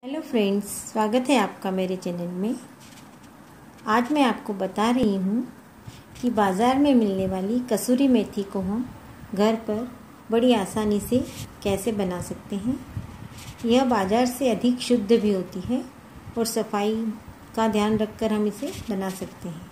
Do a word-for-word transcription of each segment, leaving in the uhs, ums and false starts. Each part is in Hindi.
हेलो फ्रेंड्स, स्वागत है आपका मेरे चैनल में। आज मैं आपको बता रही हूँ कि बाज़ार में मिलने वाली कसूरी मेथी को हम घर पर बड़ी आसानी से कैसे बना सकते हैं। यह बाज़ार से अधिक शुद्ध भी होती है और सफाई का ध्यान रखकर हम इसे बना सकते हैं।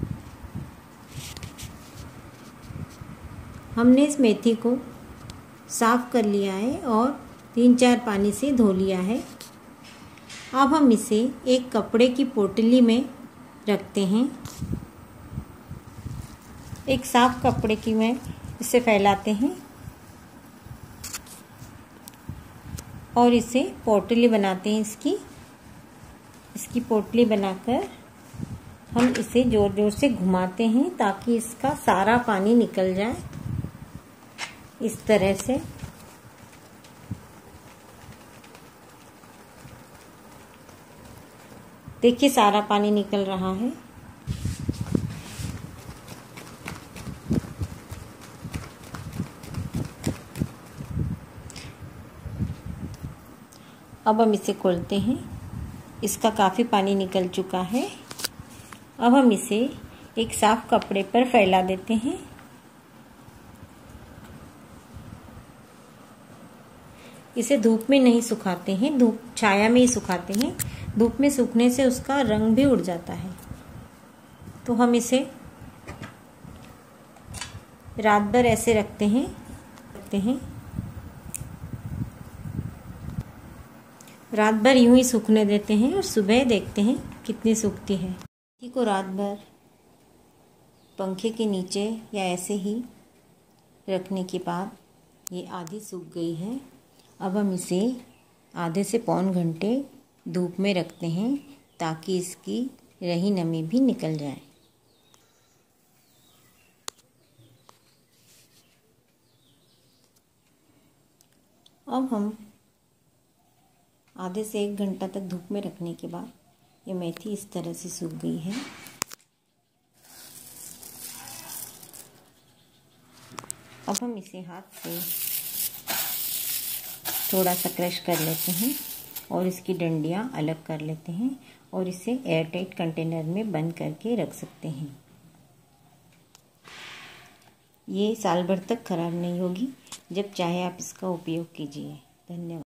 हमने इस मेथी को साफ़ कर लिया है और तीन चार पानी से धो लिया है। अब हम इसे एक कपड़े की पोटली में रखते हैं। एक साफ कपड़े की में इसे फैलाते हैं और इसे पोटली बनाते हैं। इसकी इसकी पोटली बनाकर हम इसे जोर जोर से घुमाते हैं ताकि इसका सारा पानी निकल जाए। इस तरह से देखिए, सारा पानी निकल रहा है। अब हम इसे खोलते हैं। इसका काफ़ी पानी निकल चुका है। अब हम इसे एक साफ कपड़े पर फैला देते हैं। इसे धूप में नहीं सुखाते हैं, धूप छाया में ही सुखाते हैं। धूप में सूखने से उसका रंग भी उड़ जाता है। तो हम इसे रात भर ऐसे रखते हैं रखते हैं रात भर यूं ही सूखने देते हैं और सुबह देखते हैं कितनी सूखती है। मेथी को रात भर पंखे के नीचे या ऐसे ही रखने के बाद ये आधी सूख गई है। अब हम इसे आधे से पौन घंटे धूप में रखते हैं ताकि इसकी रही नमी भी निकल जाए। अब हम आधे से एक घंटा तक धूप में रखने के बाद ये मेथी इस तरह से सूख गई है। अब हम इसे हाथ से थोड़ा सा क्रश कर लेते हैं और इसकी डंडियाँ अलग कर लेते हैं और इसे एयरटाइट कंटेनर में बंद करके रख सकते हैं। ये साल भर तक खराब नहीं होगी। जब चाहे आप इसका उपयोग कीजिए। धन्यवाद।